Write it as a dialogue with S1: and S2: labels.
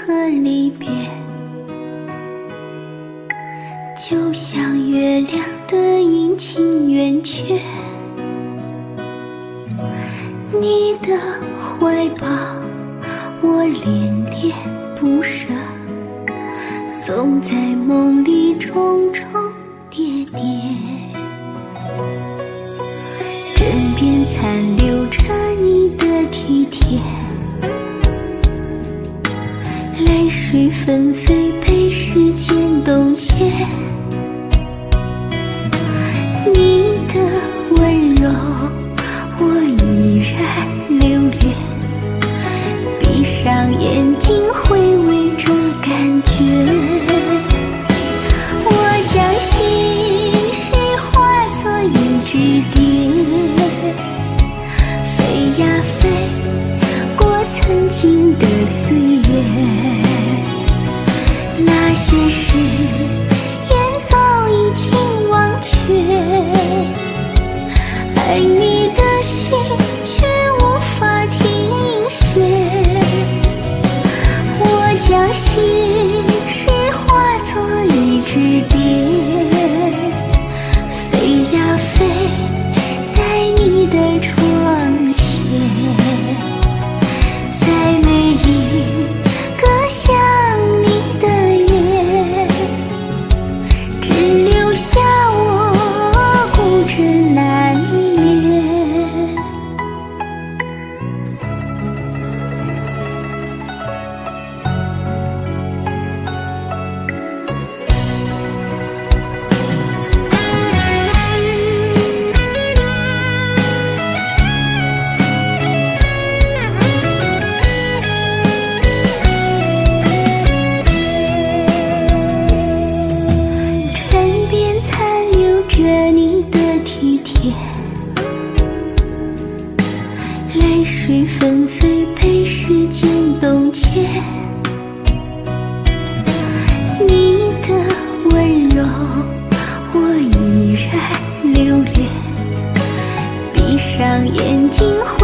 S1: 和离别，就像月亮的阴晴圆缺。你的怀抱，我恋恋不舍，总在梦里重重叠叠。枕边残留着你的体贴，泪水纷飞被时间冻结。你的温柔我依然留恋，闭上眼睛回味着感觉。我将心事化作一只蝶，飞呀飞过曾经的岁月，那些事也早已经忘却。爱你的心却无法停歇，我将心事化作一只蝶，飞呀飞在你的窗前，在每一个想你的夜，只留下我孤枕难眠。唇边残留着你的体贴，泪水纷飞被时间冻结。你的温柔我依然留恋，闭上眼睛